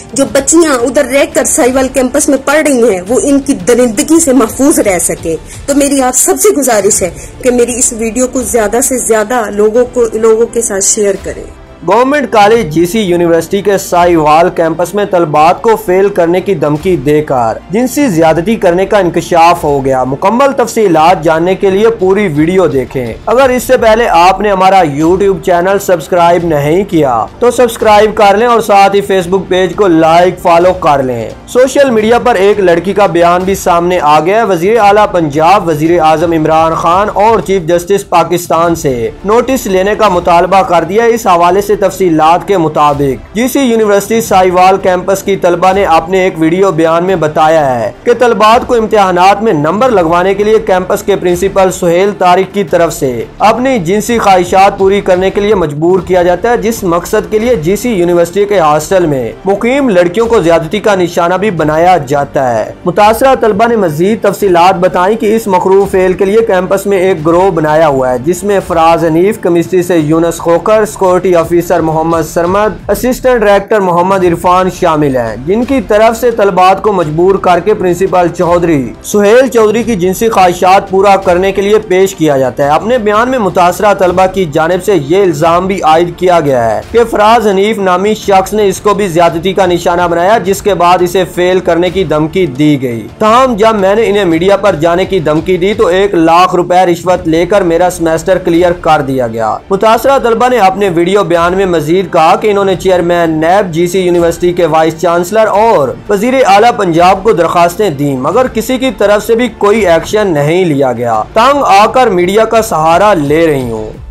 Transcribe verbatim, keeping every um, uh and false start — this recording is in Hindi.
जो बच्चियां उधर रहकर साहिवाल कैंपस में पढ़ रही हैं वो इनकी दरिंदगी से महफूज रह सके। तो मेरी आप सबसे गुजारिश है कि मेरी इस वीडियो को ज्यादा से ज्यादा लोगों को लोगों के साथ शेयर करें। गवर्नमेंट कॉलेज जीसी यूनिवर्सिटी के साहिवाल कैंपस में तलबात को फेल करने की धमकी देकर जिनसी ज्यादती करने का इंकशाफ हो गया। मुकम्मल तफसीलात जानने के लिए पूरी वीडियो देखें। अगर इससे पहले आपने हमारा यूट्यूब चैनल सब्सक्राइब नहीं किया तो सब्सक्राइब कर लें और साथ ही फेसबुक पेज को लाइक फॉलो कर लें। सोशल मीडिया पर एक लड़की का बयान भी सामने आ गया है। वजीर आला पंजाब वजीर आजम इमरान खान और चीफ जस्टिस पाकिस्तान से नोटिस लेने का मुतालबा कर दिया। इस हवाले से तफसीलात के मुताबिक जीसी यूनिवर्सिटी साहिवाल कैंपस की तलबा ने अपने एक वीडियो बयान में बताया है कि तलबात को इम्तिहानात में नंबर लगवाने के लिए कैंपस के प्रिंसिपल सुहेल तारिक की तरफ से अपनी जिनसी ख्वाहिशात पूरी करने के लिए मजबूर किया जाता है, जिस मकसद के लिए जीसी यूनिवर्सिटी के हॉस्टल में मुकीम लड़कियों को ज्यादती का निशाना भी बनाया जाता है। मुतासरा तलबा ने मजीद तफसीलात बताई कि इस मकरू फेल के लिए कैंपस में एक ग्रोह बनाया हुआ है जिसमें फराज हनीफ, केमिस्ट्री से Younus Khokhar, security officer Mohammad Sarmad, assistant director Mohammad Irfan शामिल हैं, जिनकी तरफ से तलबात को मजबूर करके प्रिंसिपल चौधरी सुहेल चौधरी की जिनसी ख्वाहिशात पूरा करने के लिए पेश किया जाता है। अपने बयान में मुतासरा तलबा की जानिब से ये इल्जाम भी आयद किया गया है कि फराज हनीफ नामी शख्स ने इसको भी ज्यादती का निशाना बनाया, जिसके बाद इसे फेल करने की धमकी दी गई। तमाम जब मैंने इन्हें मीडिया पर जाने की धमकी दी तो एक लाख रुपए रिश्वत लेकर मेरा सेमेस्टर क्लियर कर दिया गया। मुतासरा तलबा ने अपने वीडियो बयान में मजीद कहा कि इन्होंने चेयरमैन नैब, जीसी यूनिवर्सिटी के वाइस चांसलर और वजीर आला पंजाब को दरखास्तें दी, मगर किसी की तरफ से भी कोई एक्शन नहीं लिया गया। तंग आकर मीडिया का सहारा ले रही हूँ।